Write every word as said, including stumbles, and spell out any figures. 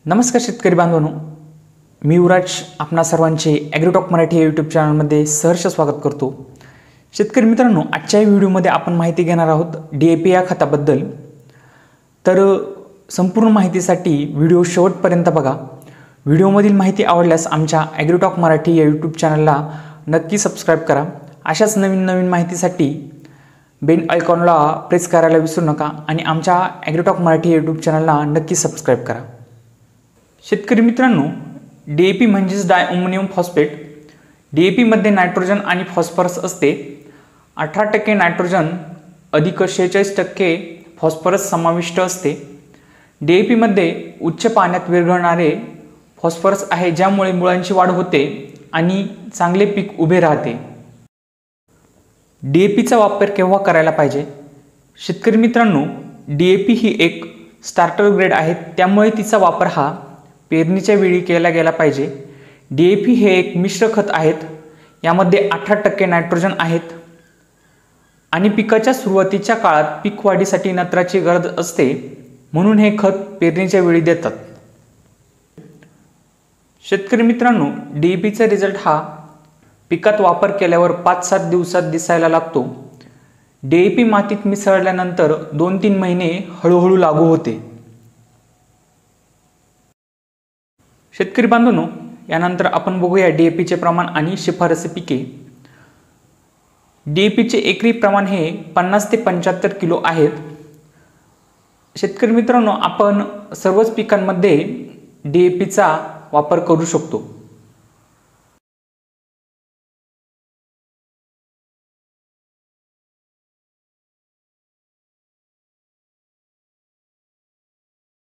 नमस्कार शेतकरी बांधवांनो, मी युवराज आपणा सर्वांचे ॲग्रोटॉक मराठी या यूट्यूब चॅनलमध्ये सहर्ष स्वागत करतो। शेतकरी मित्रांनो, आजच्या व्हिडिओमध्ये आपण माहिती घेणार आहोत डी ए पी या खताबद्दल। तर संपूर्ण माहितीसाठी व्हिडिओ शेवटपर्यंत बघा। व्हिडिओमधील माहिती आवडल्यास आमच्या ॲग्रोटॉक मराठी या यूट्यूब चॅनलला नक्की सबस्क्राईब करा। अशाच नवीन नवीन माहितीसाठी बेल आयकॉनला प्रेस करायला विसरू नका आणि आमच्या ॲग्रोटॉक मराठी या यूट्यूब चॅनलला नक्की सबस्क्राईब करा। शेतकरी मित्रांनो, डी ए पी म्हणजेच diammonium phosphate. D A P मध्ये नायट्रोजन आणि फॉस्फरस असते। अठरा टक्के नायट्रोजन अधिक शेहेचाळीस टक्के फॉस्फरस समाविष्ट असते। डी ए पी मध्ये उच्च पाण्यात विरघळणारे फॉस्फरस आहे, ज्यामुळे मुळांची वाढ होते आणि चांगले पीक उभे राहते। डी ए पीचा वापर केव्हा करायला पाहिजे? शेतकरी मित्रांनो, डी ए पी ही एक स्टार्टर ग्रेड आहे, त्यामुळे तिचा वापर हा पेरणीच्या वेळी केला गेला पाहिजे। डी ए पी हे एक मिश्र खत आहेत, यामध्ये अठरा टक्के नायट्रोजन आहेत आणि पिकाच्या सुरुवातीच्या काळात पीक वाढीसाठी नत्राची गरज असते, म्हणून हे खत पेरणीच्या वेळी देतात। शेतकरी मित्रांनो, डी ए पीचा रिझल्ट हा पिकात वापर केल्यावर पाच सात दिवसात दिसायला लागतो। डी ए पी मातीत मिसळल्यानंतर दोन तीन महिने हळूहळू लागू होते। शेतकरी बांधवांनो, यानंतर आपण बघूया डी ए पीचे प्रमाण आणि शिफारसी पिके। डी ए पीचे एकरी प्रमाण हे पन्नास ते पंच्याहत्तर किलो आहेत। शेतकरी मित्रांनो, आपण सर्वच पिकांमध्ये डी ए पीचा वापर करू शकतो।